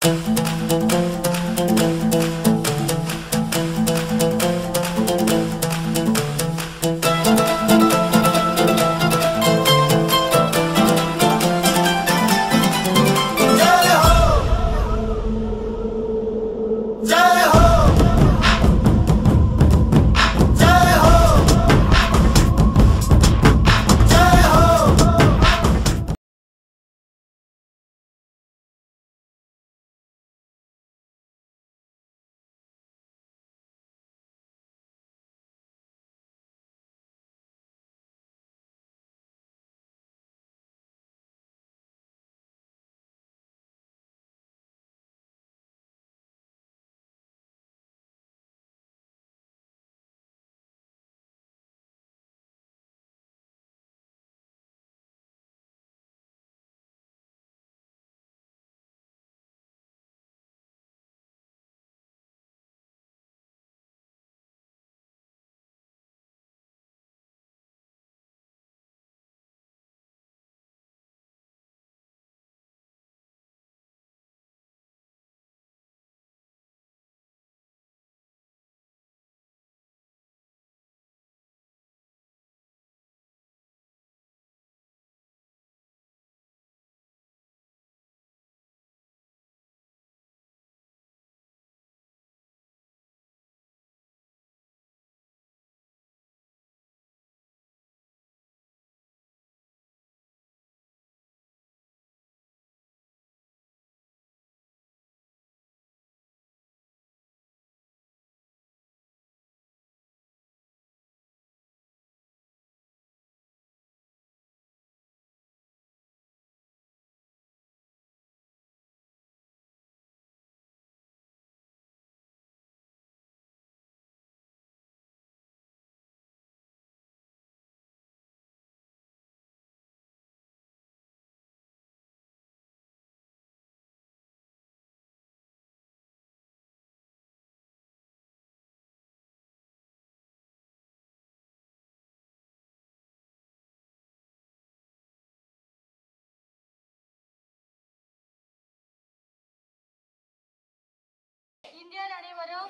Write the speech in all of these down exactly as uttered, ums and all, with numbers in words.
இந்தியர் அனைவரும்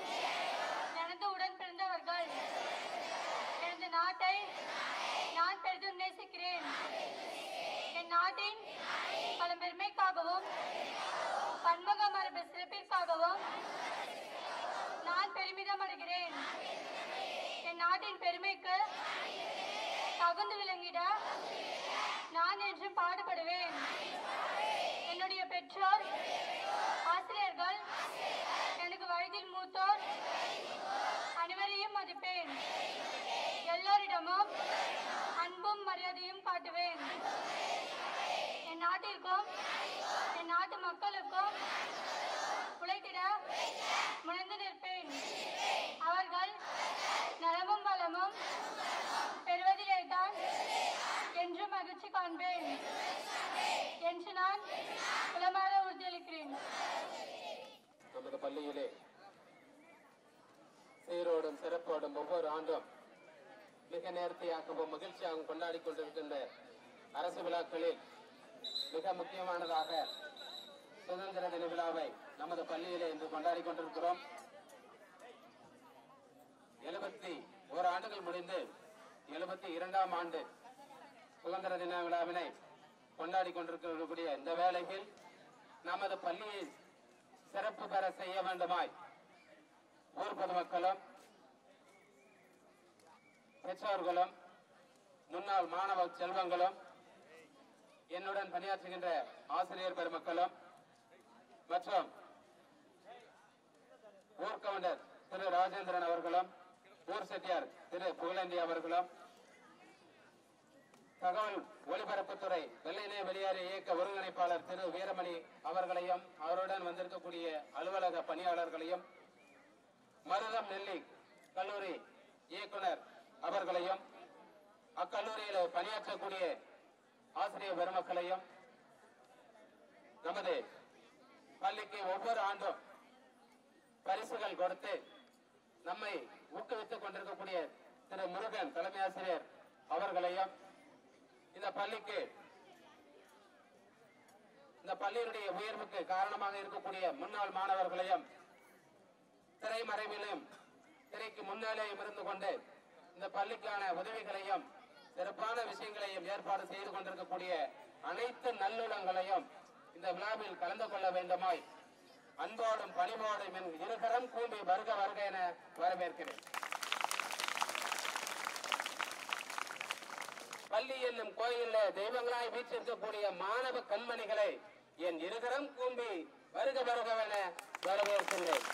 எனது உடன் பிறந்தவர்கள். எனது நாட்டை நான் பெரிதும் நேசிக்கிறேன். என் நாட்டின் பல பெருமைக்காகவும் பன்முக மரபு சிறப்பிற்காகவும் நான் பெருமிதம் அடைகிறேன். என் நாட்டின் பெருமைக்கு தகுந்து விளங்கிட நான் என்றும் பாடுபடுவேன். என்னுடைய பெற்றோர், ஆசிரியர்கள், எனக்கு வயதில் மூத்தோர் அனைவரையும் மதிப்பேன். எல்லோரிடமும் அன்பும் மரியாதையும் காட்டுவேன். என் நாட்டிற்கும் என் நாட்டு மக்களுக்கும் உழைத்திட முனைந்து நிற்பேன். அவர்கள் நலமும் வளமும் பெறுவதிலே தான் என்று மகிழ்ச்சி காண்பேன் என்று நான் உளமாற உறுதியளிக்கிறேன். நமது பள்ளியிலே சீரோடும் சிறப்போடும் ஒவ்வொரு ஆண்டும் மிக நேர்த்தியாகவும் மகிழ்ச்சியாகவும் கொண்டாடி கொண்டிருக்கின்ற அரசு விழாக்களில் மிக முக்கியமானதாக சுதந்திர தின விழாவை நமது பள்ளியிலே இன்று கொண்டாடி கொண்டிருக்கிறோம். எழுபத்தி ஒரு ஆண்டுகள் முடிந்து எழுபத்தி இரண்டாம் ஆண்டு சுதந்திர தின விழாவினை கொண்டாடி கொண்டிருக்கக்கூடிய இந்த வேளையில் நமது பள்ளியை சிறப்பு பெற செய்ய வேண்டுமாய் ஊர் பொதுமக்களும் பெற்றோர்களும் முன்னாள் மாணவ செல்வங்களும் என்னுடன் பணியாற்றுகின்ற ஆசிரியர் பெருமக்களும் மற்றும் ஊர் கவுண்டர் திரு ராஜேந்திரன் அவர்களும் ஊர் செட்டியார் திரு புகழேந்தி அவர்களும் தகவல் ஒலிபரப்புத்துறை வெள்ளையிலே வெளியேறிய இயக்க ஒருங்கிணைப்பாளர் திரு வீரமணி அவர்களையும் அவருடன் வந்திருக்கக்கூடிய அலுவலக பணியாளர்களையும் மருதம் நெல்லி கல்லூரி இயக்குனர் அவர்களையும் அக்கல்லூரியில் பணியாற்றக்கூடிய ஆசிரியர் பெருமக்களையும் நமது பள்ளிக்கு ஒவ்வொரு ஆண்டும் பரிசுகள் கொடுத்து நம்மை ஊக்குவித்துக் கொண்டிருக்கக்கூடிய திரு முருகன் தலைமை ஆசிரியர் அவர்களையும் இந்த பள்ளிக்கு இந்த பள்ளியினுடைய உயர்வுக்கு காரணமாக இருக்கக்கூடிய முன்னாள் மாணவர்களையும் திரைமறைவிலும் திரைக்கு முன்னாலேயும் இருந்து கொண்டு இந்த பள்ளிக்கான உதவிகளையும் சிறப்பான விஷயங்களையும் ஏற்பாடு செய்து கொண்டிருக்கக்கூடிய அனைத்து நல்லுள்ளங்களையும் இந்த விழாவில் கலந்து கொள்ள வேண்டுமாய் அன்போடும் பணிவோடும் என் இருகரம் கூம்பி வருக வருக என வரவேற்கிறேன். பள்ளி என்னும் கோயிலில் தெய்வங்களாய் வீற்றிருக்கக்கூடிய மாணவ கண்மணிகளை என் இருகரம் கூம்பி வருக வருகவென வரவேற்கின்றேன்.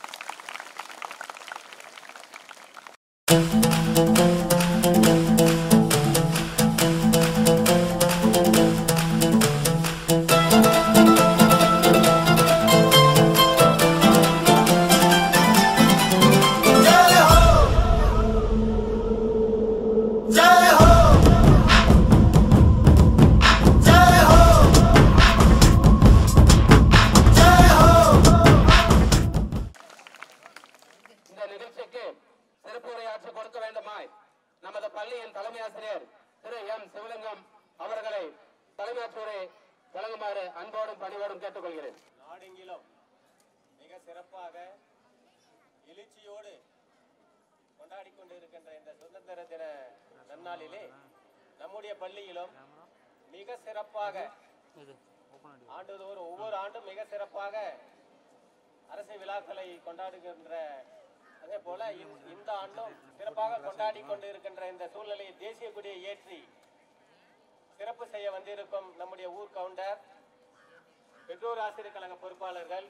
நமது பள்ளியின் தலைமை ஆசிரியர் திரு எம் சிவலிங்கம் அவர்களை தலைமையாற்றுவரை வழங்குமாறு அன்போடும் பணிவோடும் கேட்டுக்கொள்கிறேன். நாடெங்கிலும் மிக சிறப்பாக எழுச்சியோடு கொண்டாடி கொண்டிருக்கின்ற இந்த சுதந்திர தின நன்னாளிலே நம்முடைய பள்ளியிலும் மிக சிறப்பாக ஆண்டுதோறும் ஒவ்வொரு ஆண்டும் மிக சிறப்பாக அரசு விழாக்களை கொண்டாடுகின்ற அதே போல இந்த ஆண்டும் சிறப்பாக கொண்டாடி கொண்டு இருக்கின்ற இந்த சூழ்நிலையை தேசிய கொடியை ஏற்றி சிறப்பு செய்ய வந்திருக்கும் நம்முடைய ஊர் கவுண்டர், பெற்றோர் ஆசிரியர் கழக பொறுப்பாளர்கள்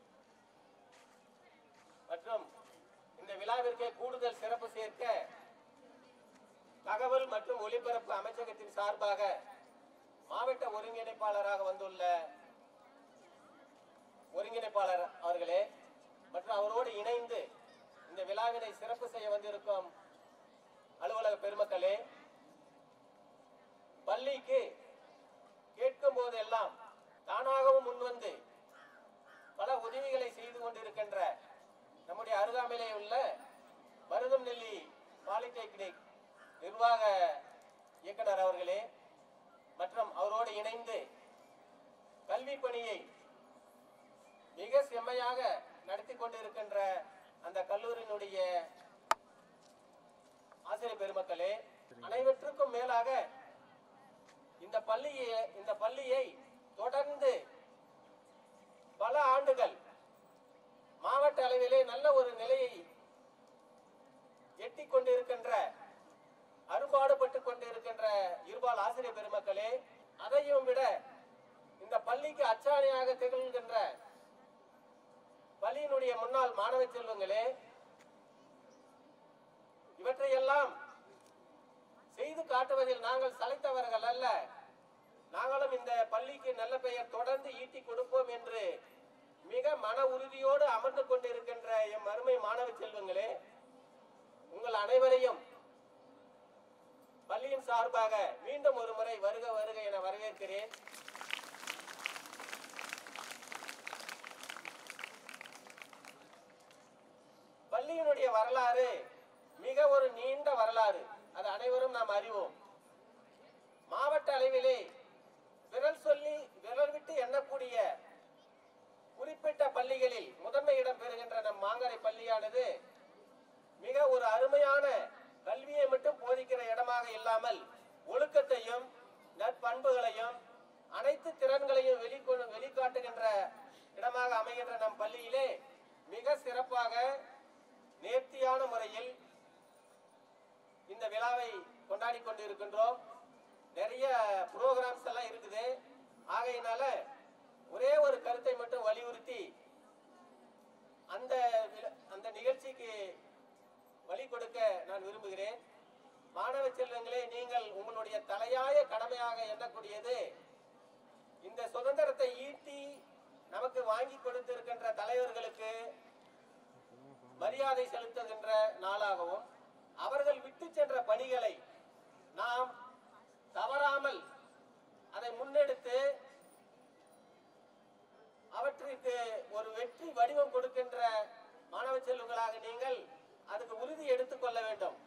மற்றும் இந்த விழாவிற்கே கூடுதல் சிறப்பு சேர்க்க தகவல் மற்றும் ஒலிபரப்பு அமைச்சகத்தின் சார்பாக மாவட்ட ஒருங்கிணைப்பாளராக வந்துள்ள ஒருங்கிணைப்பாளர் அவர்களே மற்றும் அவரோடு இணைந்து இந்த விழாவினை சிறப்பு செய்ய வந்திருக்கும் அலுவலக பெருமக்களே, பள்ளிக்கு கேட்கும் போதெல்லாம் தானாகவும் முன்வந்து பல உதவிகளை செய்து கொண்டிருக்கின்ற நம்முடைய அருகாமையிலே உள்ள மருதம் நெல்லி பாலிடெக்னிக் நிர்வாக இயக்குனர் அவர்களே மற்றும் அவரோடு இணைந்து கல்வி பணியை மிக செம்மையாக நடத்தி கொண்டிருக்கின்ற அந்த கல்லூரியினுடைய ஆசிரியர் பெருமக்களே, அனைவற்றுக்கும் மேலாக இந்த பள்ளியை இந்த பள்ளியை தொடர்ந்து பல ஆண்டுகள் மாவட்ட அளவிலே நல்ல ஒரு நிலையை எட்டிக் கொண்டிருக்கின்ற அரும்பாடுபட்டுக் கொண்டிருக்கின்ற இருபால் ஆசிரியர் பெருமக்களே, அதையும் விட இந்த பள்ளிக்கு அச்சாணியாக திகழ்கின்ற பள்ளியினுடைய முன்னாள் மாணவ செல்வங்களே, இவற்றையெல்லாம் செய்து காட்டுவதில் நாங்கள் சளைத்தவர்கள் அல்ல. நாங்களும் இந்த பள்ளிக்கு நல்ல பெயர் தொடர்ந்து ஈட்டி கொடுப்போம் என்று மிக மன உறுதியோடு அமர்ந்து கொண்டிருக்கின்ற எம் அருமை மாணவ செல்வங்களே, உங்கள் அனைவரையும் பள்ளியின் சார்பாக மீண்டும் ஒரு முறை வருக வருக என வரவேற்கிறேன். பள்ளியினுடைய வரலாறு மிக ஒரு நீண்ட வரலாறு, அது அனைவரும் நாம் அறிவோம். மாவட்ட அளவிலே விரல் சொல்லி விரல் விட்டு எண்ணக்கூடிய குறிப்பிட்ட பள்ளிகளில் முதன்மை இடம் பெறுகின்ற நம் மாங்கரை பள்ளியானது மிக ஒரு அருமையான கல்வியை மட்டும் போதிக்கிற இடமாக இல்லாமல் ஒழுக்கத்தையும் நற்பண்புகளையும் அனைத்து திறன்களையும் வெளிக்கொண்டு வெளிக்காட்டுகின்ற இடமாக அமைகின்ற நம் பள்ளியிலே மிக சிறப்பாக நேர்த்தியான முறையில் இந்த விழாவை கொண்டாடி கொண்டு இருக்கின்றோம். நிறைய புரோகிராம்ஸ் எல்லாம் இருக்குது. ஆகையினால ஒரே ஒரு கருத்தை மட்டும் வலியுறுத்தி அந்த அந்த நிகழ்ச்சிக்கு வழி கொடுக்க நான் விரும்புகிறேன். மாணவ செல்வங்களே, நீங்கள் உங்களுடைய தலையாய கடமையாக எண்ணக்கூடியது இந்த சுதந்திரத்தை ஈட்டி நமக்கு வாங்கி கொடுத்திருக்கின்ற தலைவர்களுக்கு மரியாதை செலுத்துகின்ற நாளாகவும் அவர்கள் விட்டு சென்ற பணிகளை நாம் தவறாமல் அதை முன்னெடுத்து அவற்றிற்கு ஒரு வெற்றி வடிவம் கொடுக்கின்ற மாணவ செல்வங்களாக நீங்கள் அதுக்கு உறுதி எடுத்துக் கொள்ள வேண்டும்.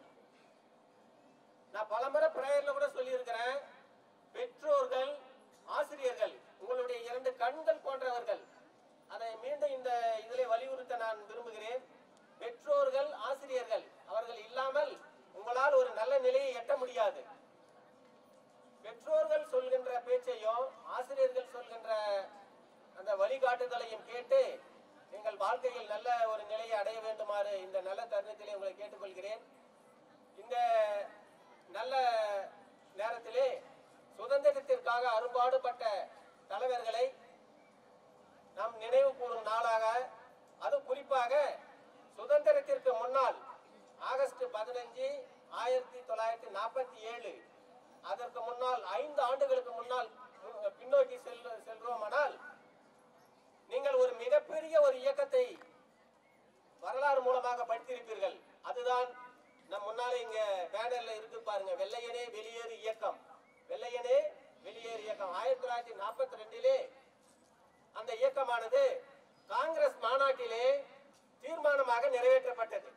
நான் பலமுறை பிரேயர்ல கூட சொல்லி இருக்கிறேன், பெற்றோர்கள் ஆசிரியர்கள் உங்களுடைய இரண்டு கண்கள் போன்றவர்கள். அதை மீண்டும் இந்த இதிலே வலியுறுத்த நான் விரும்புகிறேன். பெற்றோர்கள், ஆசிரியர்கள் அவர்கள் இல்லாமல் உங்களால் ஒரு நல்ல நிலையை எட்ட முடியாது. பெற்றோர்கள் சொல்கின்ற பேச்சையும் ஆசிரியர்கள் சொல்கின்ற அந்த வழிகாட்டுதலையும் கேட்டு நீங்கள் வாழ்க்கையில் நல்ல ஒரு நிலையை அடைய வேண்டுமாறு இந்த நல்ல தருணத்திலே உங்களை கேட்டுக்கொள்கிறேன். இந்த நல்ல நேரத்திலே சுதந்திரத்திற்காக அரும்பாடுபட்ட தலைவர்களை நாம் நினைவு கூறும் நாளாக, அது குறிப்பாக சுதந்திரத்திற்கு முன்னால் ஆகஸ்ட் பதினஞ்சு ஆயிரத்தி தொள்ளாயிரத்தி நாற்பத்தி ஏழு அதற்கு முன்னால் ஐந்து ஆண்டுகளுக்கு முன்னால் பின்னோக்கி செல் செல்றோமானால் நீங்கள் ஒரு மிகப்பெரிய ஒரு இயக்கத்தை வரலாறு மூலமாக படித்திருப்பீர்கள். அதுதான் நம் முன்னாலே இங்க பேனர்ல இருக்கு பாருங்க, வெள்ளையனே வெளியேறு இயக்கம். வெள்ளையனே வெளியேறு இயக்கம் ஆயிரத்தி தொள்ளாயிரத்தி நாற்பத்தி ரெண்டிலே அந்த இயக்கமானது காங்கிரஸ் மாநாட்டிலே தீர்மானமாக நிறைவேற்றப்பட்டது.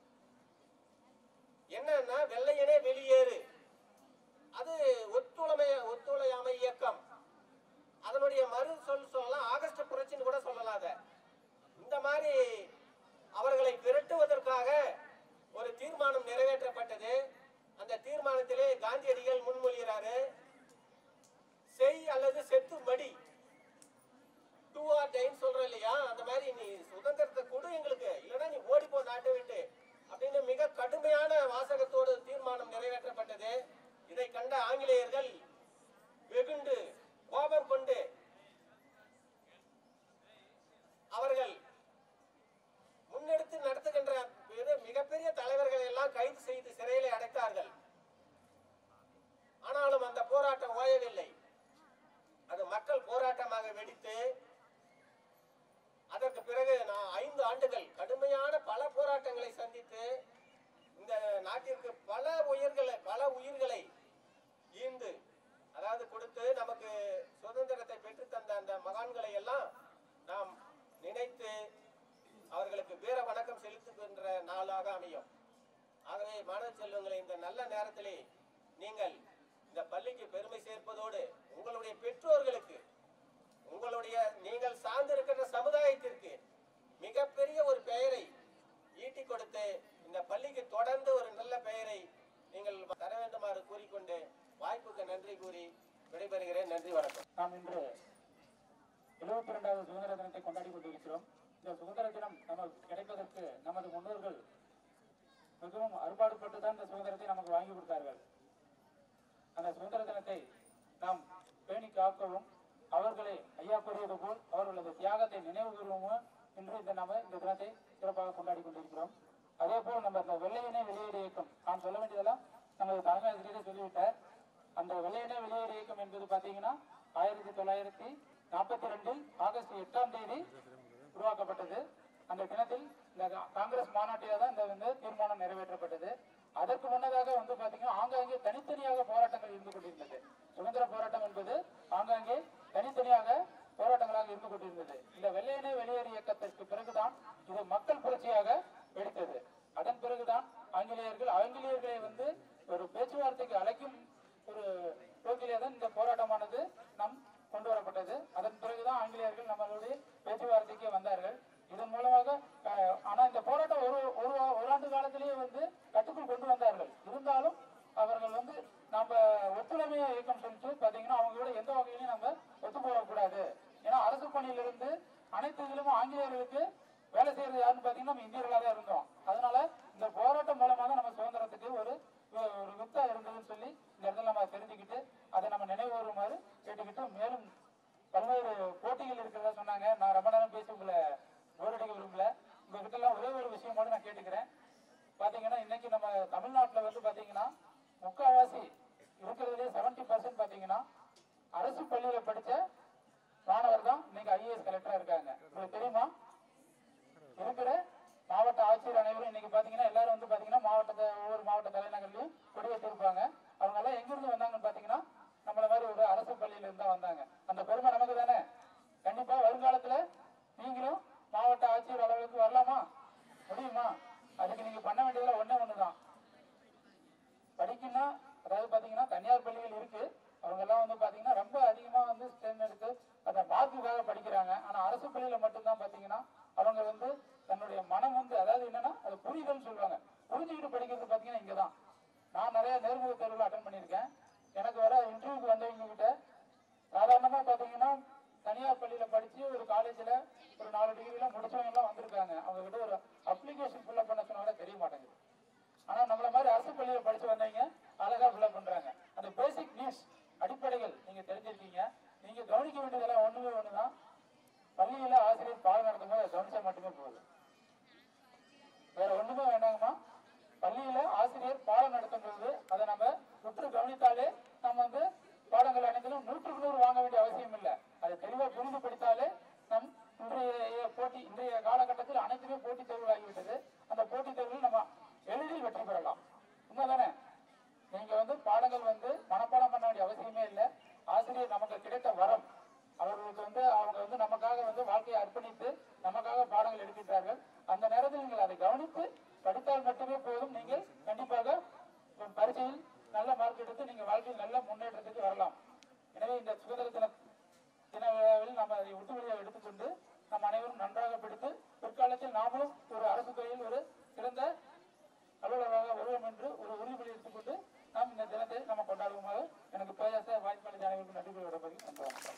என்னன்னா வெள்ளையனே வெளியேறு, அது ஒத்துழைமை ஒத்துழையாமை இயக்கம். அதனுடைய மறு சொல் சொல்லலாம் ஆகஸ்ட் புரட்சின்னு கூட சொல்லலாம். அத இந்த மாதிரி அவர்களை விரட்டுவதற்காக ஒரு தீர்மானம் நிறைவேற்றப்பட்டது. அந்த தீர்மானத்திலே காந்தியடிகள் முன்மொழிகிறாரு, செய் அல்லது செத்து மடி, டூ ஆர் டைன்னு சொல்றோம் இல்லையா, அந்த மாதிரி நீ சுதந்திரத்தை கொடு எங்களுக்கு, இல்லைன்னா நீ ஓடி போ நாட்டை விட்டு அப்படின்னு மிக கடுமையான வாசகத்தோடு தீர்மானம் நிறைவேற்றப்பட்டது. இதை கண்ட ஆங்கிலேயர்கள் வெகுண்டு கோபம் கொண்டு அவர்கள் முன்னெடுத்து நடத்துகின்ற மிகப்பெரிய தலைவர்களை எல்லாம் கைது செய்து சிறையிலே அடைத்தார்கள். ஆனாலும் அந்த போராட்டம் ஓயவில்லை. அது மக்கள் போராட்டமாக வெடித்து அதற்கு பிறகு நான் ஐந்து ஆண்டுகள் கடுமையான பல போராட்டங்களை சந்தித்து இந்த நாட்டிற்கு பல உயிர்களை பல உயிர்களை ஈந்து அதாவது கொடுத்து நமக்கு சுதந்திரத்தை பெற்று தந்த அந்த மகான்களை எல்லாம் நாம் நினைத்து அவர்களுக்கு வீர வணக்கம் செலுத்துகின்ற நாளாக அமையும். ஆகவே மாணவ செல்வங்களை இந்த நல்ல நேரத்திலே நீங்கள் இந்த பள்ளிக்கு பெருமை சேர்ப்பதோடு உங்களுடைய பெற்றோர்களுக்கு, உங்களுடைய நீங்கள் சார்ந்திருக்கின்ற சமுதாயத்திற்கு மிகப்பெரிய ஒரு பெயரை ஈட்டி கொடுத்து இந்த பள்ளிக்கு தொடர்ந்து ஒரு நல்ல பெயரை நீங்கள் தர வேண்டுமாறு கூறிக்கொண்டு வாய்ப்புக்கு நன்றி கூறி விடைபெறுகிறேன். நன்றி, வணக்கம். நாம் இன்று எழுபத்தி இரண்டாவது சுதந்திர தினத்தை கொண்டாடி கொண்டிருக்கிறோம். இந்த சுதந்திர தினம் நமக்கு கிடைப்பதற்கு நமது முன்னோர்கள் மிகவும் அறுபாடுபட்டு தான் இந்த சுதந்திரத்தை நமக்கு வாங்கி கொடுத்தார்கள். அந்த சுதந்திர தினத்தை நாம் பேணி காக்கவும், அவர்களை ஐயா கூறியது போல் அவர்களது தியாகத்தை நினைவு கூறுவோம் என்று இந்த நம்ம இந்த தினத்தை சிறப்பாக கொண்டாடி கொண்டிருக்கிறோம். அதே போல் நம்ம இந்த வெள்ளையனே வெளியேறு இயக்கம், நாம் சொல்ல வேண்டியதெல்லாம் நமது தலைமை ஆசிரியரே சொல்லிவிட்டார். அந்த வெள்ளையனே வெளியேறு இயக்கம் என்பது பார்த்தீங்கன்னா ஆயிரத்தி தொள்ளாயிரத்தி நாற்பத்தி ரெண்டில் ஆகஸ்ட் எட்டாம் தேதி உருவாக்கப்பட்டது. அந்த தினத்தில் இந்த காங்கிரஸ் மாநாட்டில தான் இந்த வந்து தீர்மானம் நிறைவேற்றப்பட்டது. அதற்கு முன்னதாக வந்து பாத்தீங்கன்னா ஆங்காங்கே தனித்தனியாக போராட்டங்கள் இருந்து கொண்டிருந்தது. சுதந்திர போராட்டம் என்பது ஆங்காங்கே தனித்தனியாக போராட்டங்களாக இருந்து கொண்டிருந்தது. இந்த வெள்ளையனே வெளியேறு இயக்கத்திற்கு பிறகுதான் இது மக்கள் புரட்சியாக வெடித்தது. அதன் பிறகுதான் ஆங்கிலேயர்கள் ஆங்கிலேயர்களை வந்து ஒரு பேச்சுவார்த்தைக்கு அழைக்கும் ஒரு போக்கிலே தான் இந்த போராட்டமானது நம் கொண்டு வரப்பட்டது. அதன் பிறகுதான் ஆங்கிலேயர்கள் நம்மளுடைய பேச்சுவார்த்தைக்கு வந்தார்கள். இதன் மூலமாக ஆனா இந்த போராட்டம் ஒரு ஒரு ஓராண்டு காலத்திலேயே வந்து கட்டுக்குள் கொண்டு வந்தார்கள். இருந்தாலும் அவர்கள் வந்து நம்ம ஒத்துழைமை இயக்கம் சொல்லிட்டு பாத்தீங்கன்னா அவங்களோட எந்த வகையிலையும் நம்ம ஒத்து போகக்கூடாது. ஏன்னா அரசு பணியிலிருந்து அனைத்து இதிலும் ஆங்கிலேயர்களுக்கு வேலை செய்யறது யாருன்னு பாத்தீங்கன்னா நம்ம இந்தியர்களாக தான் இருந்தோம். அதனால இந்த போராட்டம் மூலமாக நம்ம சுதந்திரத்துக்கு ஒரு ஒரு வித்தா இருந்ததுன்னு சொல்லி இந்த இடத்துல நம்ம தெரிஞ்சுக்கிட்டு அதை நம்ம நினைவு வருமாறு கேட்டுக்கிட்டு, மேலும் பல்வேறு போட்டிகள் இருக்கிறதா சொன்னாங்க. நான் ரொம்ப நேரம் பேசி உங்களை போரடிக்க விரும்பல. உங்ககிட்ட எல்லாம் ஒரே ஒரு விஷயம் மட்டும் நான் கேட்டுக்கிறேன். பாத்தீங்கன்னா இன்னைக்கு நம்ம தமிழ்நாட்டுல வந்து பாத்தீங்கன்னா முக்காவாசி இருக்கிறதுலே செவன்டி பர்சன்ட் பாத்தீங்கன்னா அரசு பள்ளியில படிச்ச மாணவர் தான் இன்னைக்கு ஐஏஎஸ் கலெக்டரா இருக்காங்க. உங்களுக்கு தெரியுமா? இருக்கிற மாவட்ட வந்து தன்னுடைய மனம் வந்து அதாவது என்னன்னா அது புரிதல் சொல்லுவாங்க. புரிஞ்சுக்கிட்டு படிக்கிறது பார்த்தீங்கன்னா இங்கே தான். நான் நிறைய நேர்முக தேர்வுகள் அட்டன் பண்ணியிருக்கேன். எனக்கு வர இன்டர்வியூக்கு வந்தவங்க கிட்ட சாதாரணமாக பார்த்தீங்கன்னா தனியார் பள்ளியில் படித்து ஒரு காலேஜில் ஒரு நாலு டிகிரிலாம் முடிச்சவங்க எல்லாம் வந்திருக்காங்க. அவங்க கிட்ட ஒரு அப்ளிகேஷன் ஃபில்அப் பண்ண சொன்னாலே தெரிய மாட்டேங்குது. ஆனால் நம்மள மாதிரி அரசு பள்ளியில் படித்து வந்தவங்க அழகாக ஃபில்அப் பண்ணுறாங்க. அந்த பேசிக் நீட்ஸ் அடிப்படைகள் நீங்கள் தெரிஞ்சிருக்கீங்க. நீங்கள் கவனிக்க வேண்டியதெல்லாம் ஒன்றுமே ஒன்று தான். பள்ளியில் ஆசிரியர் பாடம் நடத்தும் போது கவனிச்சா மட்டுமே போதும், வேற ஒன்றுமே வேண்டாங்கம்மா. பள்ளியில ஆசிரியர் பாடம் நடத்தும்போது அதை நம்ம உற்று கவனித்தாலே நம்ம வந்து பாடங்கள் அனைத்திலும் நூற்றுக்கு நூறு வாங்க வேண்டிய அவசியம் இல்லை. அதை தெளிவாக புரிந்து படித்தாலே நம் இன்றைய போட்டி இன்றைய காலகட்டத்தில் அனைத்துமே போட்டித் தேர்வு ஆகிவிட்டது. அந்த போட்டித் தேர்வில் நம்ம எளிதில் வெற்றி பெறலாம். உண்மைதானே? நீங்க வந்து பாடங்கள் வந்து மனப்பாடம் பண்ண வேண்டிய அவசியமே இல்லை. ஆசிரியர் நமக்கு கிடைத்த வரம். அவர்களுக்கு வந்து அவங்க வந்து நமக்காக வந்து வாழ்க்கையை அர்ப்பணித்து நமக்காக பாடங்கள் எடுக்கின்றார்கள். அந்த நேரத்தில் நீங்கள் அதை கவனித்து படித்தால் மட்டுமே போதும். நீங்கள் கண்டிப்பாக பரீட்சையில் நல்ல மார்க் எடுத்து நீங்கள் வாழ்க்கையில் நல்ல முன்னேற்றத்துக்கு வரலாம். எனவே இந்த சுதந்திர தின தின விழாவில் நம்ம அதை உறுதிமொழியாக எடுத்துக்கொண்டு நம் அனைவரும் நன்றாக படித்து பிற்காலத்தில் நாமளும் ஒரு அரசு துறையில் ஒரு சிறந்த அலுவலராக வருவோம் என்று ஒரு உறுதிமொழி எடுத்துக்கொண்டு நாம் இந்த தினத்தை நம்ம கொண்டாடுவோமாக. எனக்கு பேச வாய்ப்பு அனைவருக்கும் நன்றி கூறி விடப்படுகிறேன். நன்றி, வணக்கம்.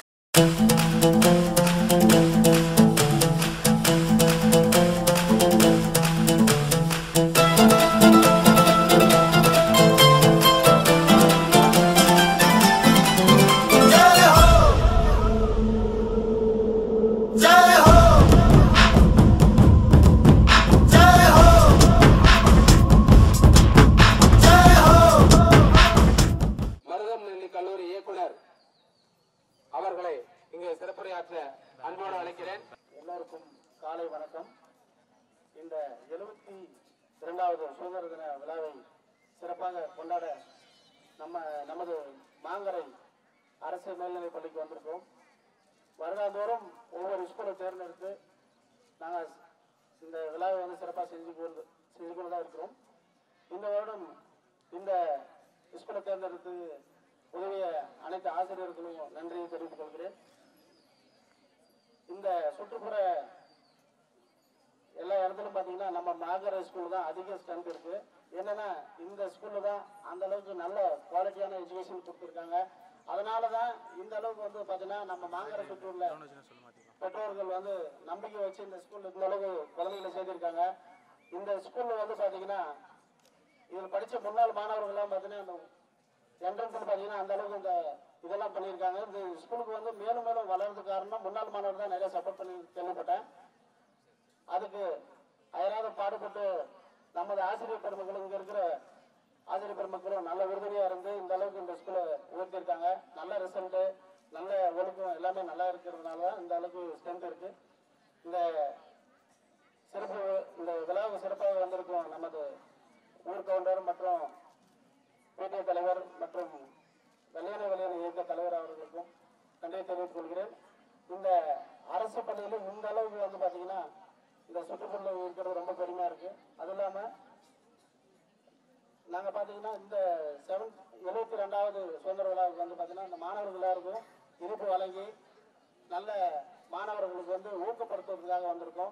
அவர்களை இங்கே சிறப்புரையாற்ற அன்போடு அழைக்கிறேன். எல்லாருக்கும் காலை வணக்கம். இந்த எழுபத்தி இரண்டாவது சுதந்திர தின விழாவை சிறப்பாக கொண்டாட நம்ம நமது மாங்கரை அரசு மேல்நிலைப் பள்ளிக்கு வந்திருக்கோம். வருடாந்தோறும் ஒவ்வொரு ஸ்கூலை தேர்ந்தெடுத்து நாங்கள் இந்த விழாவை வந்து சிறப்பாக செஞ்சு கொண்டு செஞ்சு கொண்டு தான் இருக்கிறோம். இந்த வருடம் இந்த ஸ்கூலை தேர்ந்தெடுத்து உதவிய அனைத்து ஆசிரியர்களும் நன்றியை தெரிவித்துக் கொள்கிறேன். இந்த சுற்றுப்புற எல்லா இடத்துலையும் பார்த்தீங்கன்னா நம்ம மாகர ஸ்கூல் தான் அதிக ஸ்ட்ரென்த் இருக்கு. என்னன்னா இந்த ஸ்கூல்ல தான் அந்த அளவுக்கு நல்ல குவாலிட்டியான எஜுகேஷன் கொடுத்துருக்காங்க. அதனால தான் இந்த அளவுக்கு வந்து பார்த்தீங்கன்னா நம்ம மாங்கர சுற்றுள்ள பெற்றோர்கள் வந்து நம்பிக்கை வச்சு இந்த ஸ்கூல்ல இந்த அளவுக்கு குழந்தைகளை சேர்த்திருக்காங்க. இந்த ஸ்கூல்ல வந்து பார்த்தீங்கன்னா இதில் படித்த முன்னாள் மாணவர்கள்லாம் பார்த்தீங்கன்னா அந்த என்ட்ரன்ஸ் பார்த்தீங்கன்னா அந்த அளவுக்கு இந்த இதெல்லாம் பண்ணியிருக்காங்க. இந்த ஸ்கூலுக்கு வந்து மேலும் மேலும் வளர்றதுக்கு காரணம் முன்னாள் மாணவர் தான் நிறைய சப்போர்ட் பண்ணி கேள்விப்பட்டேன். அதுக்கு அயராத பாடுபட்டு நமது ஆசிரியர் பெருமக்களும் இங்கே இருக்கிற ஆசிரியர் பெருமக்களும் நல்ல உறுதுணையாக இருந்து இந்த அளவுக்கு இந்த ஸ்கூலை உயர்த்தியிருக்காங்க. நல்ல ரிசல்ட்டு, நல்ல ஒழுக்கம் எல்லாமே நல்லா இருக்கிறதுனால தான் இந்த அளவுக்கு ஸ்ட்ரென்த் இருக்கு. இந்த சிறப்பு இந்த விழாவுக்கு சிறப்பாக வந்திருக்கும் நமது ஊர் கவுண்டர் மற்றும் பேட்டிய தலைவர் மற்றும் வெள்ளையன வெள்ளையன இயக்க தலைவர் அவர்களுக்கும் நன்றியை தெரிவித்துக் கொள்கிறேன். இந்த அரசு பள்ளியிலும் இந்த அளவுக்கு வந்து பார்த்தீங்கன்னா இந்த சுற்றுப்புற இருக்கிறது ரொம்ப பெருமையா இருக்கு. அது இல்லாம நாங்கள் பார்த்தீங்கன்னா இந்த செவன்த் எழுபத்தி ரெண்டாவது சுதந்திர விழாவுக்கு வந்து பார்த்தீங்கன்னா இந்த மாணவர்கள் எல்லாருக்கும் இனிப்பு வழங்கி நல்ல மாணவர்களுக்கு வந்து ஊக்கப்படுத்துவதற்காக வந்திருக்கோம்.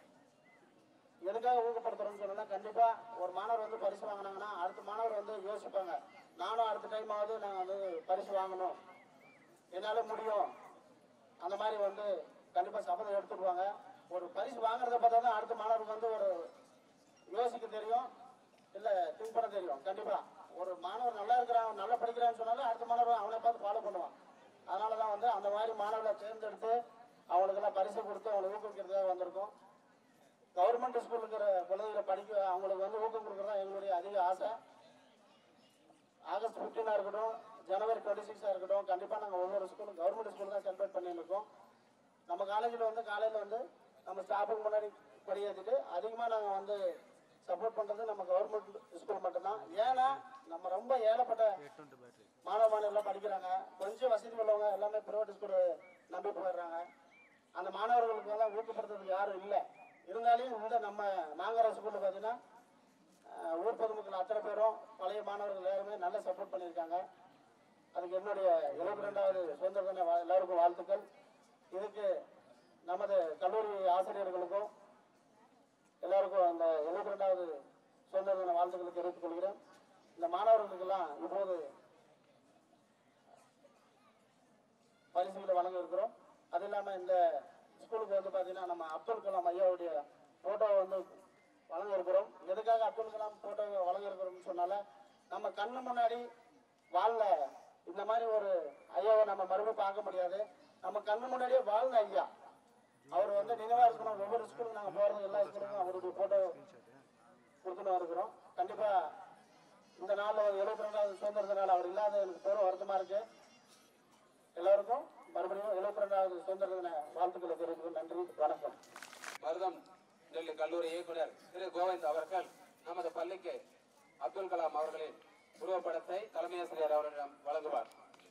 எதுக்காக ஊக்கப்படுத்துறோம்னு சொன்னா கண்டிப்பா ஒரு மாணவர் வந்து பரிசு வாங்கினாங்கன்னா அடுத்த மாணவர் வந்து யோசிப்பாங்க, நானும் அடுத்த டைம் ஆகுது நான் வந்து பரிசு வாங்கணும், என்னால முடியும், அந்த மாதிரி வந்து கண்டிப்பா சபதம் எடுத்துக்குவாங்க. ஒரு பரிசு வாங்குறத பார்த்தா தான் அடுத்த மாணவருக்கு வந்து ஒரு யோசிக்க தெரியும், இல்ல திங்க் பண்ண தெரியும். கண்டிப்பா ஒரு மாணவர் நல்லா இருக்கிறான் நல்லா படிக்கிறான்னு சொன்னாலும் அடுத்த மாணவர் அவனை பார்த்து ஃபாலோ பண்ணுவான். அதனாலதான் வந்து அந்த மாதிரி மாணவர்களை தேர்ந்தெடுத்து அவங்களுக்கெல்லாம் பரிசு கொடுத்து அவங்களை ஊக்குவிக்கிறதுக்காக வந்திருக்கோம். கவர்மெண்ட் ஸ்கூல் இருக்கிற குழந்தைகளை படிக்க அவங்களுக்கு வந்து ஊக்கம் கொடுக்கறதா எங்களுடைய அதிக ஆசை. ஆகஸ்ட் பிப்டீனா இருக்கட்டும், ஜனவரி டுவெண்ட்டி சிக்ஸா இருக்கட்டும், கண்டிப்பா நாங்கள் ஒவ்வொரு ஸ்கூலும் கவர்மெண்ட் ஸ்கூல் தான் செலிப்ரேட் பண்ணியிருக்கோம். நம்ம காலேஜில் வந்து காலையில் வந்து நம்ம ஸ்டாஃபுக்கு முன்னாடி படிக்கிறதுக்கு அதிகமாக நாங்கள் வந்து சப்போர்ட் பண்ணுறது நம்ம கவர்மெண்ட் ஸ்கூல் மட்டும்தான். ஏன்னா நம்ம ரொம்ப ஏழைப்பட்ட மாணவ மாணவர்கள்லாம் படிக்கிறாங்க, கொஞ்சம் வசதி உள்ளவங்க எல்லாமே ப்ரைவேட் ஸ்கூல் நம்பி போயிடுறாங்க. அந்த மாணவர்களுக்கு வந்து ஊக்கப்படுத்துறதுக்கு யாரும் இல்லை. இருந்தாலும் இந்த நம்ம நாங்கர ஸ்கூலில் பார்த்தீங்கன்னா ஊர் பொதுமக்கள் அத்தனை பேரும் பழைய மாணவர்கள் எல்லாருமே நல்ல சப்போர்ட் பண்ணியிருக்காங்க. அதுக்கு என்னுடைய எழுபத்தி ரெண்டாவது சுதந்திர தின எல்லாருக்கும் வாழ்த்துக்கள். இதுக்கு நமது கல்லூரி ஆசிரியர்களுக்கும் வாழ்த்துக்களை தெரிவித்துக் கொள்கிறேன். இந்த மாணவர்களுக்கெல்லாம் இப்போது பரிசுகளை வழங்க இருக்கிறோம். அது இல்லாமல் இந்த ஸ்கூலுக்கு வந்து பார்த்தீங்கன்னா நம்ம அப்துல் கலாம் ஐயாவுடைய ஃபோட்டோவை வந்து வழங்க இருக்கிறோம். எதுக்காக அப்துல் கலாம் ஃபோட்டோ வழங்க இருக்கிறோம்னு சொன்னால நம்ம கண்ணு முன்னாடி வாழ்ல இந்த மாதிரி ஒரு ஐயாவை நம்ம மறுபடியும் பார்க்க முடியாது. நம்ம கண்ணு முன்னாடியே வாழ்ந்த ஐயா அவர் வந்து நினைவாக இருக்கணும். ஒவ்வொரு ஸ்கூலுக்கு நாங்கள் போகிறது எல்லா ஸ்கூலுக்கும் அவருடைய ஃபோட்டோ கொடுத்துட்டு இருக்கிறோம். கண்டிப்பாக இந்த நாளில் எழுபத்தி ரெண்டாவது சுதந்திர தின அவர் இல்லாத எனக்கு பெரும் வருத்தமாக இருக்கு. எல்லாருக்கும் மறுபடியும் எழுபத்தி ரெண்டாவது சுதந்திர தின வாழ்த்துக்களை தெரிவிக்கிறோம். நன்றி, வணக்கம். மருதம் நெல்லு கல்லூரி இயக்குனர் திரு கோவிந்த் அவர்கள் நமது பள்ளிக்கு அப்துல் கலாம் அவர்களின் உருவப்படத்தை தலைமை ஆசிரியர் அவர்களிடம் வழங்குவார்.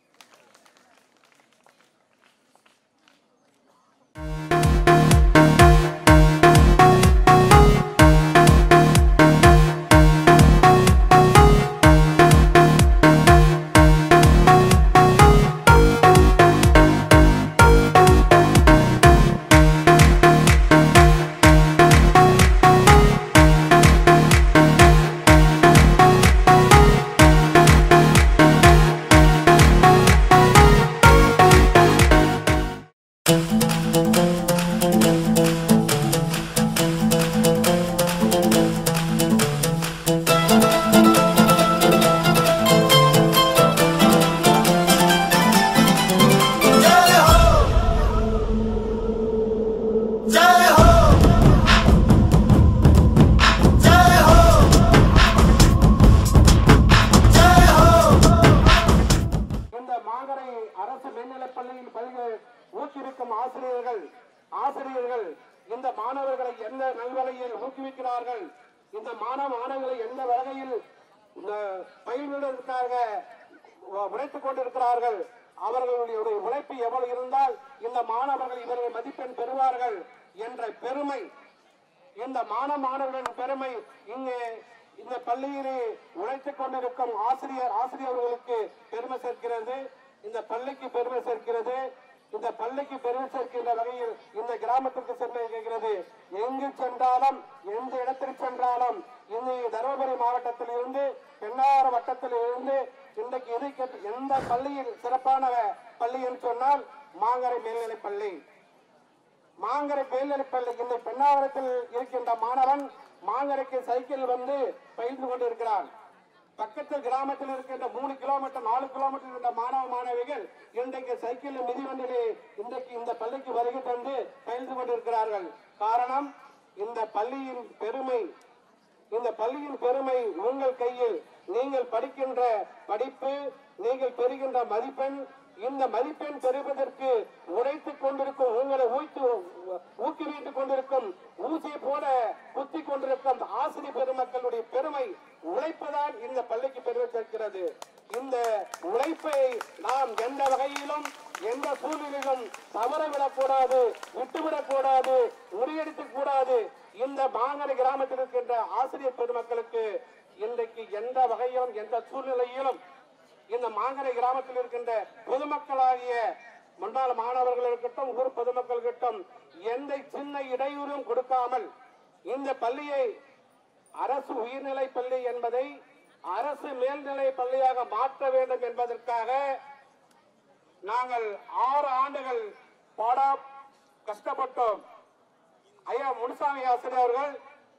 ஆசிரியர்கள் இந்த மாணவர்களை எந்த நல்வழியில் ஊக்குவிக்கிறார்கள், இந்த மாணவ மாணவர்களை எந்த வகையில் பயில்வதற்காக உழைத்துக் கொண்டிருக்கிறார்கள், அவர்களுடைய உழைப்பு எவ்வளவு இருந்தால் இந்த மாணவர்கள் இவர்கள் மதிப்பெண் பெறுவார்கள் என்ற பெருமை, இந்த மாணவ மாணவர்களின் பெருமை இங்கே இந்த பள்ளியிலே உழைத்துக் கொண்டிருக்கும் ஆசிரியர் ஆசிரியர்களுக்கு பெருமை சேர்க்கிறது, இந்த பள்ளிக்கு பெருமை சேர்க்கிறது. இந்த பள்ளிக்கு பெருமை சேர்க்கின்ற வகையில் இந்த கிராமத்திற்கு சென்றிருக்கிறது. எங்கு சென்றாலும் எந்த இடத்திற்கு சென்றாலும் இந்த தருமபுரி மாவட்டத்தில் இருந்து பெண்ணாறு வட்டத்தில் இருந்து இன்றைக்கு எது எந்த பள்ளியில் சிறப்பான பள்ளி என்று சொன்னால் மாங்கரை மேல்நிலை பள்ளி. மாங்கரை மேல்நிலை பள்ளி இந்த பெண்ணாவரத்தில் இருக்கின்ற மாணவன் மாங்கரைக்கு சைக்கிள் வந்து பயின்று கொண்டிருக்கிறான். பக்கத்தில் கிராமத்தில் இருக்கின்ற மூணு கிலோமீட்டர் நாலு கிலோமீட்டர் இருந்த மாணவ மாணவிகள் இன்றைக்கு சைக்கிள் மிதிவண்டிலே இன்றைக்கு இந்த பள்ளிக்கு வருகை தந்து பயின்று கொண்டிருக்கிறார்கள். காரணம் இந்த பள்ளியின் பெருமை. இந்த பள்ளியின் பெருமை உங்கள் கையில். நீங்கள் படிக்கின்ற படிப்பு, நீங்கள் பெறுகின்ற மதிப்பெண், இந்த மதிப்பெண் பெறுவதற்கு உழைத்துக் கொண்டிருக்கும் உங்களை ஊக்குவித்துக் கொண்டிருக்கும் ஊசி போல குத்தி கொண்டிருக்கும் ஆசிரியர் பெருமக்களுடைய பெருமை உழைப்புதான் இந்த பள்ளிக்கு பெருமை சேர்க்கிறது. இந்த உழைப்பை நாம் எந்த வகையிலும் எந்த சூழ்நிலையிலும் தவறவிடக்கூடாது, விட்டுவிடக்கூடாது, முறியடித்துக் கூடாது. இந்த மாங்கரை கிராமத்தில் இருக்கின்ற ஆசிரியர் பெருமக்களுக்கு இன்றைக்கு எந்த வகையிலும் எந்த சூழ்நிலையிலும் இந்த மாங்கரை கிராமத்தில் இருக்கின்ற பொதுமக்களாகிய முன்னாள் மாணவர்கள் இருக்கட்டும், ஊர் பொதுமக்கள் இருக்கட்டும், எந்த சின்ன இடையூறும் கொடுக்காமல் இந்த பள்ளியை அரசு உயர்நிலை பள்ளி என்பதை அரசு மேல்நிலை பள்ளியாக மாற்ற வேண்டும் என்பதற்காக நாங்கள் ஆறு ஆண்டுகள் பாடா கஷ்டப்பட்டோம். ஐயா முனுசாமி ஆசிரியர் அவர்கள்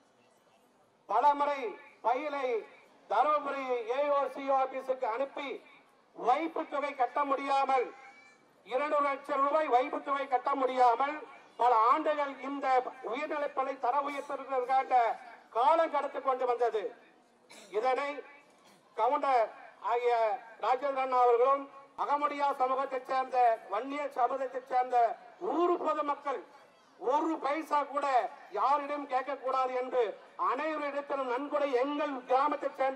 பலமுறை பயிலை தருமபுரி ஏஓசிஓ ஆபீஸுக்கு அனுப்பி வைப்பு தொகை கட்ட முடியாமல் இருநூறு லட்சம் ரூபாய் வைப்பு தொகை கட்ட முடியாமல் பல ஆண்டுகள் இந்த உயர்நிலைப்பள்ளி தர உயர்த்துவதற்காக காலம் கடத்தி கொண்டு வந்தது. இதனை கவுண்டர் ஆகிய ராஜேந்திரன் அவர்களும் அகமுடியா சமூகத்தைச் சேர்ந்த வன்னிய சமூகத்தைச் சேர்ந்த ஊர் பொதுமக்கள் ஒரு பைசா கூட யாரிடம் கேட்கக்கூடாது என்று அனைவரிடத்திலும் நன்கொடை எங்கள் கிராமத்தைச் சேர்ந்த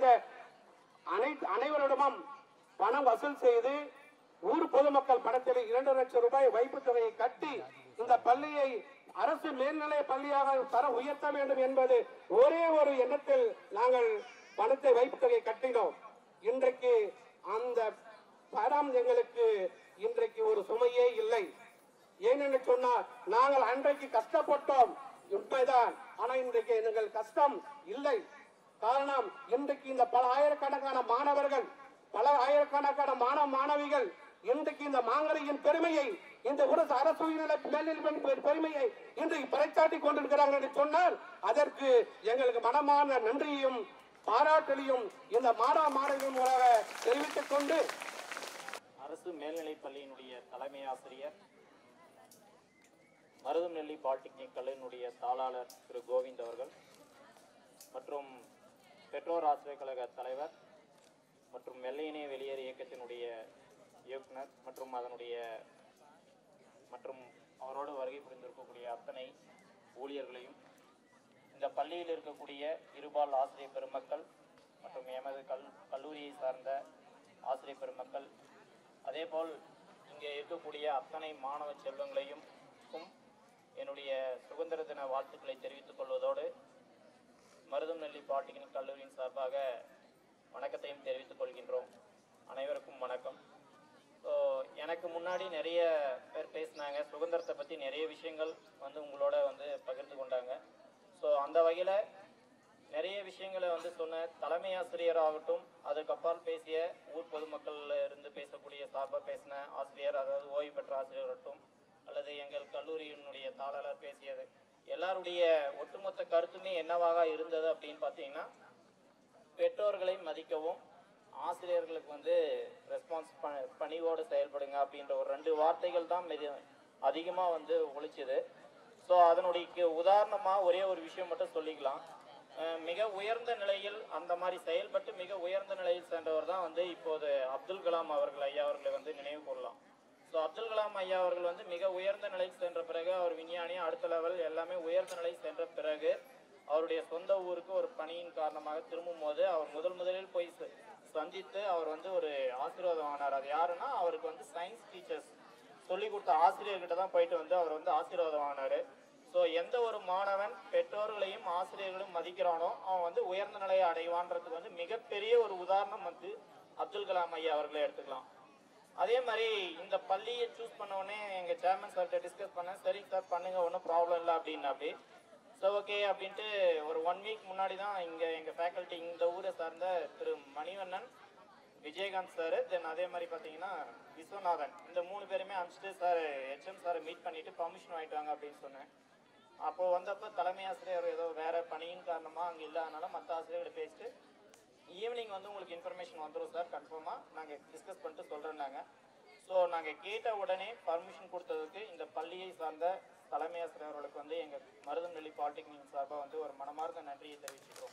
அனைவரிடமும் பணம் வசூல் செய்து ஊர் பொதுமக்கள் பணத்தில் இரண்டு லட்சம் ரூபாய் வைப்பு தொகையை கட்டி இந்த பள்ளியை அரசு மேல்நிலை பள்ளியாக தர உயர்த்த வேண்டும் என்பது ஒரே ஒரு எண்ணத்தில் நாங்கள் பணத்தை வைப்பு தொகையை கட்டினோம். இன்றைக்கு அந்த பணம் எங்களுக்கு இன்றைக்கு ஒரு சுமையே இல்லை. ஏனென்று சொன்னால் நாங்கள் அன்றைக்கு கஷ்டப்பட்டோம் உண்மைதான். ஆனா இன்றைக்கு எங்கள் கஷ்டம் இல்லை. காரணம் இன்றைக்கு இந்த பல ஆயிரக்கணக்கான மாணவர்கள் பல ஆயிரக்கணக்கான மாணவ மாணவிகள் இன்றைக்கு இந்த மாங்கரையின் பெருமையை இந்த ஒரு அரசு உயர்நிலை மேல்நிலை பெருமையை இன்றைக்கு பறைசாட்டி கொண்டிருக்கிறார்கள் என்று சொன்னால் அதற்கு எங்களுக்கு மனமான நன்றியையும் பாராட்டலையும் இந்த மாணவ மாணவிகள் மூலமாக தெரிவித்துக் கொண்டு அரசு மேல்நிலைப் பள்ளியினுடைய தலைமை ஆசிரியர் மருதநெல்லி பாலிடெக்னிக் கல்லூரியினுடைய தாளாளர் திரு கோவிந்த் அவர்கள் மற்றும் பெற்றோர் ஆசிரியர் கழக தலைவர் மற்றும் வெள்ளையனே வெளியேறு இயக்கத்தினுடைய இயக்குனர் மற்றும் அதனுடைய மற்றும் அவரோடு வருகை புரிந்திருக்கக்கூடிய அத்தனை ஊழியர்களையும் இந்த பள்ளியில் இருக்கக்கூடிய இருபால் ஆசிரியர் பெருமக்கள் மற்றும் எமது கல் கல்லூரியை சார்ந்த ஆசிரியர் பெருமக்கள் அதேபோல் இங்கே இருக்கக்கூடிய அத்தனை மாணவ செல்வங்களையும் என்னுடைய சுதந்திர தின வாழ்த்துக்களை தெரிவித்துக் கொள்வதோடு மருதநெல்லி பாலிடெக்னிக் கல்லூரியின் சார்பாக வணக்கத்தையும் தெரிவித்துக் கொள்கின்றோம். அனைவருக்கும் வணக்கம். ஸோ எனக்கு முன்னாடி நிறைய பேர் பேசினாங்க, சுதந்திரத்தை பற்றி நிறைய விஷயங்கள் வந்து உங்களோட வந்து பகிர்ந்து கொண்டாங்க. ஸோ அந்த வகையில் நிறைய விஷயங்களை வந்து சொன்ன தலைமை ஆசிரியராகட்டும், அதுக்கப்பால் பேசிய ஊர் பொதுமக்கள் இருந்து பேசக்கூடிய சார்பாக பேசின ஆசிரியர், அதாவது ஓய்வு பெற்ற ஆசிரியராகட்டும், அல்லது எங்கள் கல்லூரியினுடைய தாளாளர் பேசியது, எல்லாருடைய ஒட்டுமொத்த கருத்துமே என்னவாக இருந்தது அப்படின்னு பார்த்தீங்கன்னா, பெற்றோர்களை மதிக்கவும் ஆசிரியர்களுக்கு வந்து ரெஸ்பான்ஸ் ப பணிவோடு செயல்படுங்க அப்படின்ற ஒரு ரெண்டு வார்த்தைகள் தான் மிக அதிகமாக வந்து ஒழிச்சுது. ஸோ அதனுடைய உதாரணமாக ஒரே ஒரு விஷயம் மட்டும் சொல்லிக்கலாம். மிக உயர்ந்த நிலையில் அந்த மாதிரி செயல்பட்டு மிக உயர்ந்த நிலையில் சென்றவர் தான் வந்து இப்போது அப்துல் கலாம் அவர்கள் ஐயா அவர்களை வந்து நினைவு கூறலாம். ஸோ அப்துல் கலாம் ஐயா அவர்கள் வந்து மிக உயர்ந்த நிலைக்கு சென்ற பிறகு அவர் விஞ்ஞானியாக அடுத்த லெவல் எல்லாமே உயர்ந்த நிலை சென்ற பிறகு அவருடைய சொந்த ஊருக்கு ஒரு பணியின் காரணமாக திரும்பும் போது அவர் முதல் முதலில் போய் சந்தித்து அவர் வந்து ஒரு ஆசீர்வாதம் ஆனார். அது யாருன்னா அவருக்கு வந்து சயின்ஸ் டீச்சர்ஸ் சொல்லி கொடுத்த ஆசிரியர்கிட்ட தான் போயிட்டு வந்து அவர் வந்து ஆசீர்வாதம் ஆனார். ஸோ எந்த ஒரு மாணவன் பெற்றோர்களையும் ஆசிரியர்களையும் மதிக்கிறானோ அவன் வந்து உயர்ந்த நிலையை அடைவான்றதுக்கு வந்து மிகப்பெரிய ஒரு உதாரணம் வந்து அப்துல் கலாம் ஐயா அவர்களை எடுத்துக்கலாம். அதே மாதிரி இந்த பள்ளியை சூஸ் பண்ண உடனே எங்கள் சேர்மன் சார்கிட்ட டிஸ்கஸ் பண்ணேன். சரி சார் பண்ணுங்க, ஒன்றும் ப்ராப்ளம் இல்லை அப்படின்னு. அப்படி ஸோ ஓகே அப்படின்ட்டு ஒரு ஒன் வீக் முன்னாடி தான் இங்கே எங்கள் ஃபேக்கல்ட்டி இந்த ஊரை சார்ந்த திரு மணிவண்ணன், விஜயகாந்த் சார், தென் அதே மாதிரி பார்த்தீங்கன்னா விஸ்வநாதன், இந்த மூணு பேருமே அனுப்பிச்சிட்டு சார் ஹெச்எம் சாரை மீட் பண்ணிவிட்டு பர்மிஷன் வாங்கிட்டு வாங்க அப்படின்னு சொன்னேன். அப்போது வந்தப்போ தலைமை ஆசிரியர் ஏதோ வேறு பணியின் காரணமாக அங்கே இல்லாதனால மற்ற ஆசிரியர்களை பேசிட்டு ஈவினிங் வந்து உங்களுக்கு இன்ஃபர்மேஷன் வந்துடும் சார், கன்ஃபார்மாக நாங்கள் டிஸ்கஸ் பண்ணிட்டு சொல்கிறேன்னாங்க. ஸோ நாங்கள் கேட்ட உடனே பர்மிஷன் கொடுத்ததுக்கு இந்த பள்ளியை சார்ந்த தலைமை ஆசிரியர்களுக்கு வந்து எங்கள் மருதநெல்லி பாலிடெக்னிக் சார்பாக வந்து ஒரு மனமார்ந்த நன்றியை தெரிவிச்சுக்கிறோம்.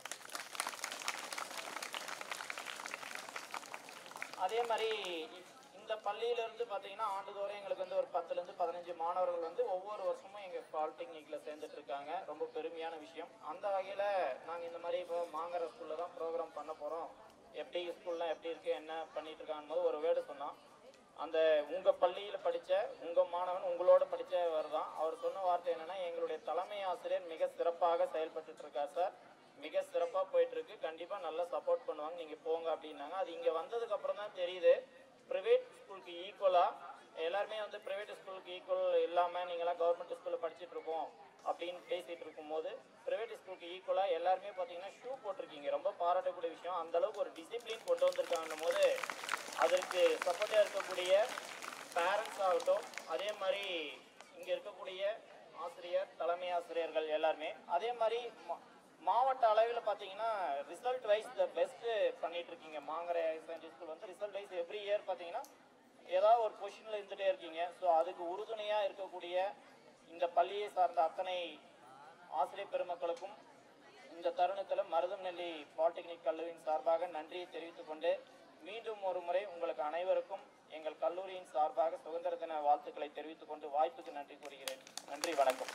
அதே மாதிரி இந்த பள்ளியிலேருந்து பார்த்தீங்கன்னா ஆண்டுதோறும் எங்களுக்கு வந்து ஒரு பத்துலேருந்து பதினஞ்சு மாணவர்கள் வந்து ஒவ்வொரு வருஷமும் எங்கள் பாலிடெக்னிக்கில் சேர்ந்துட்டு இருக்காங்க. ரொம்ப பெருமையான விஷயம். அந்த வகையில் நாங்கள் இந்த மாதிரி இப்போ மாங்கர ஸ்கூலில் தான் ப்ரோக்ராம் பண்ண போகிறோம், எப்படி ஸ்கூல்லாம் எப்படி இருக்குது என்ன பண்ணிட்டு இருக்காங்க போது ஒரு வேர்டு சொன்னோம். அந்த உங்கள் பள்ளியில் படித்த உங்கள் மாணவன் உங்களோட படித்தவர் தான். அவர் சொன்ன வார்த்தை என்னென்னா, எங்களுடைய தலைமை ஆசிரியர் மிக சிறப்பாக செயல்பட்டு இருக்கார் சார், மிக சிறப்பாக போயிட்டுருக்கு, கண்டிப்பாக நல்லா சப்போர்ட் பண்ணுவாங்க, நீங்கள் போங்க அப்படின்னாங்க. அது இங்கே வந்ததுக்கப்புறம் தான் தெரியுது, ப்ரைவேட் ஸ்கூலுக்கு ஈக்குவலாக எல்லாருமே வந்து ப்ரைவேட் ஸ்கூலுக்கு ஈக்குவல் இல்லாமல் நீங்களாம் கவர்மெண்ட் ஸ்கூலில் படிச்சுட்டு இருக்கோம் அப்படின்னு பேசிகிட்டு இருக்கும்போது ப்ரைவேட் ஸ்கூலுக்கு ஈக்குவலாக எல்லாருமே பார்த்தீங்கன்னா ஷூ போட்டிருக்கீங்க, ரொம்ப பாராட்டக்கூடிய விஷயம். அந்தளவுக்கு ஒரு டிசிப்ளின் கொண்டு வந்திருக்காங்கன்னும் போது அதற்கு சப்போர்ட்டாக இருக்கக்கூடிய பேரண்ட்ஸ் ஆகட்டும், அதே மாதிரி இங்கே இருக்கக்கூடிய ஆசிரியர் தலைமை ஆசிரியர்கள் எல்லாருமே, அதே மாதிரி மாவட்ட அளவில் பார்த்தீங்கன்னா ரிசல்ட் வைஸ் த பெஸ்ட்டு பண்ணிட்டு இருக்கீங்க. மாங்கரை சயின்ஸ் ஸ்கூல் வந்து ரிசல்ட் வைஸ் எவ்ரி இயர் பார்த்தீங்கன்னா ஏதாவது ஒரு பொசிஷனில் இருந்துகிட்டே இருக்கீங்க. ஸோ அதுக்கு உறுதுணையாக இருக்கக்கூடிய இந்த பள்ளியை சார்ந்த அத்தனை ஆசிரியர் பெருமக்களுக்கும் இந்த தருணத்தில் மருதநெல்லி பாலிடெக்னிக் கல்லூரியின் சார்பாக நன்றியை தெரிவித்துக் கொண்டு மீண்டும் ஒரு முறை உங்களுக்கு அனைவருக்கும் எங்கள் கல்லூரியின் சார்பாக சுதந்திர தின வாழ்த்துக்களை தெரிவித்துக் கொண்டு வாய்ப்புக்கு நன்றி கூறுகிறேன். நன்றி, வணக்கம்.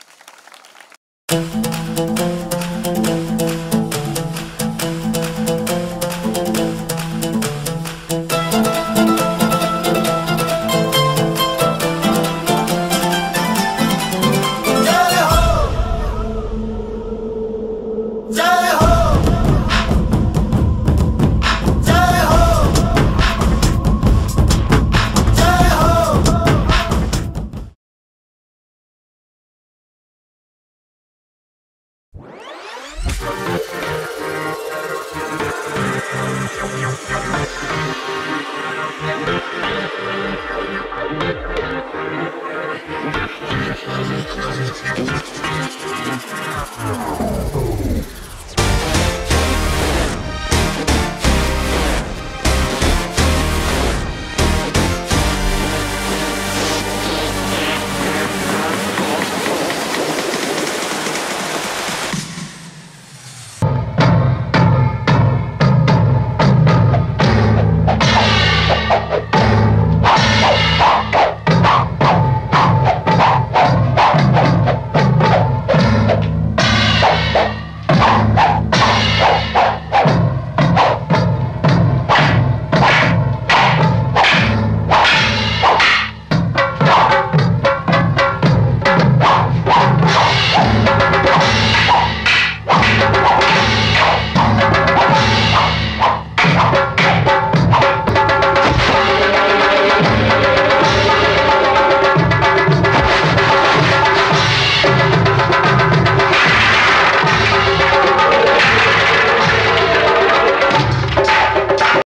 We'll be right back. Oh.